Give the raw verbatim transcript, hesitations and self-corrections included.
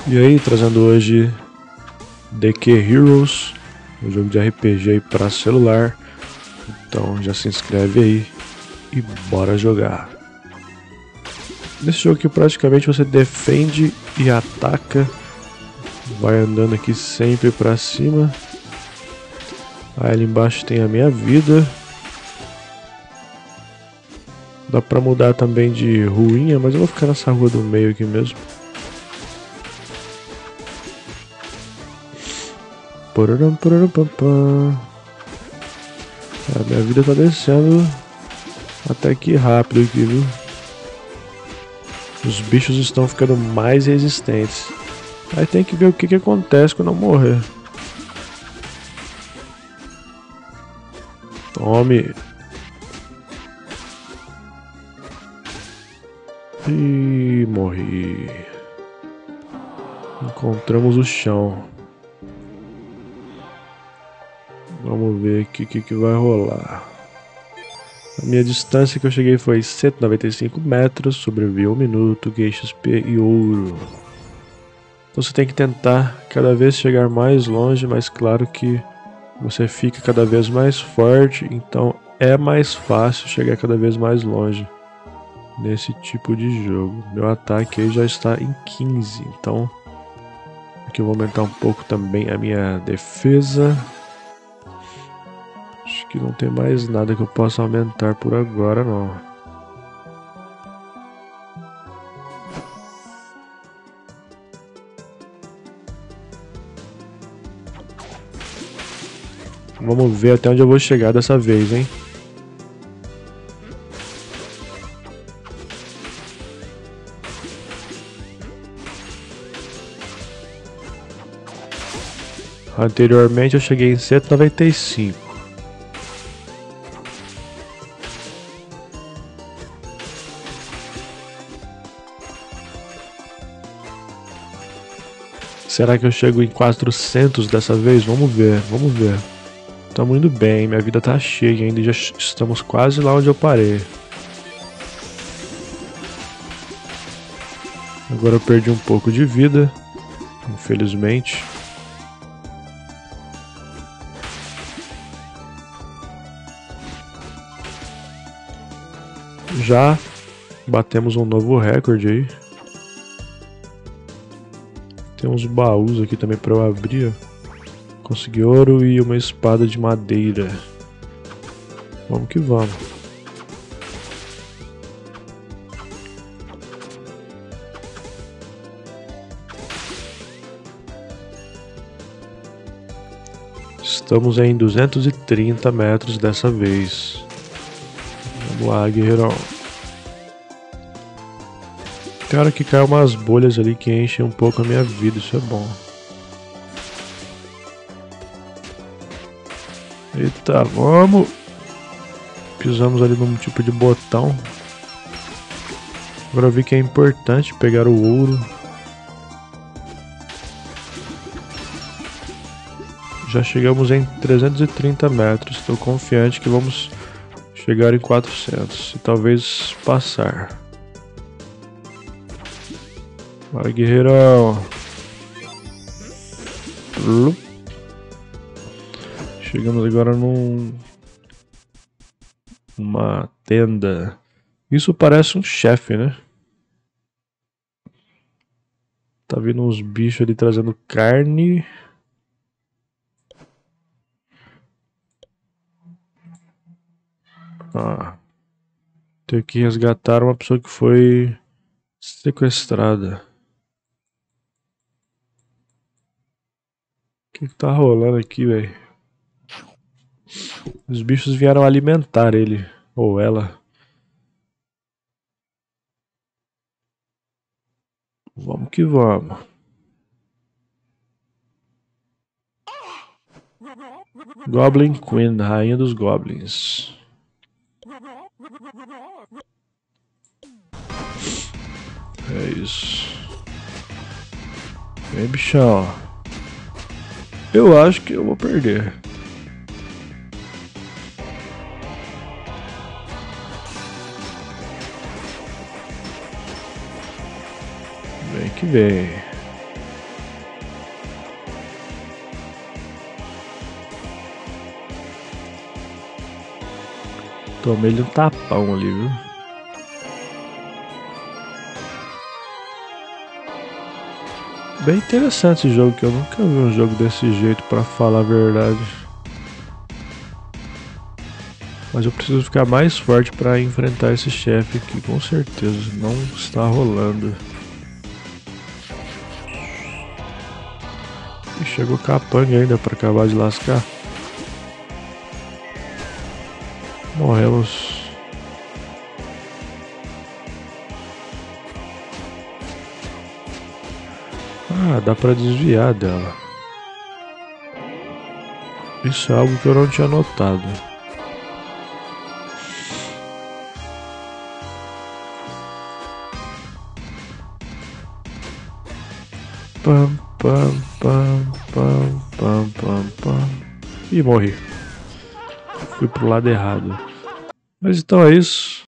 E aí, trazendo hoje The Key Heroes, um jogo de R P G para celular. Então já se inscreve aí e bora jogar. Nesse jogo aqui praticamente você defende e ataca, vai andando aqui sempre para cima. Aí ali embaixo tem a minha vida. Dá pra mudar também de ruinha, mas eu vou ficar nessa rua do meio aqui mesmo. Pararam, pararam, pam, pam. A minha vida tá descendo até que rápido aqui, viu? Os bichos estão ficando mais resistentes. Aí tem que ver o que, que acontece quando eu morrer. Tome. E morri. Encontramos o chão. Vamos ver aqui o que, que vai rolar. A minha distância que eu cheguei foi cento e noventa e cinco metros, sobrevivi um minuto, ganhei X P e ouro. Então você tem que tentar cada vez chegar mais longe, mas claro que você fica cada vez mais forte, então é mais fácil chegar cada vez mais longe nesse tipo de jogo. Meu ataque aí já está em quinze, então aqui eu vou aumentar um pouco também a minha defesa. Acho que não tem mais nada que eu possa aumentar por agora, não. Vamos ver até onde eu vou chegar dessa vez, hein? Anteriormente eu cheguei em cento e noventa e cinco. Será que eu chego em quatrocentos dessa vez? Vamos ver, vamos ver. Estamos indo bem, minha vida tá cheia ainda e já estamos quase lá onde eu parei. Agora eu perdi um pouco de vida, infelizmente. Já batemos um novo recorde aí. Tem uns baús aqui também para eu abrir. Consegui ouro e uma espada de madeira. Vamos que vamos. Estamos em duzentos e trinta metros dessa vez. Vamos lá, guerreirão. Cara, que cai umas bolhas ali que enchem um pouco a minha vida, isso é bom. Eita, vamos! Pisamos ali num tipo de botão. Agora eu vi que é importante pegar o ouro. Já chegamos em trezentos e trinta metros, estou confiante que vamos chegar em quatrocentos e talvez passar. Vai, guerreirão. Chegamos agora num uma tenda. Isso parece um chefe, né? Tá vindo uns bichos ali trazendo carne. Ah, tem que resgatar uma pessoa que foi sequestrada. O que, que tá rolando aqui, velho? Os bichos vieram alimentar ele, ou ela. Vamos que vamos. Goblin Queen, rainha dos goblins. É isso. Vem, bichão. Eu acho que eu vou perder. Vem que vem. Tomei-lhe um tapão ali, viu? Bem interessante esse jogo, que eu nunca vi um jogo desse jeito, pra falar a verdade. Mas eu preciso ficar mais forte pra enfrentar esse chefe que com certeza não está rolando. E chegou capanga ainda pra acabar de lascar. Morremos. Ah, dá pra desviar dela. Isso é algo que eu não tinha notado. Pam, pam, pam, pam, pam, pam, pam. E morri. Fui pro lado errado. Mas então é isso.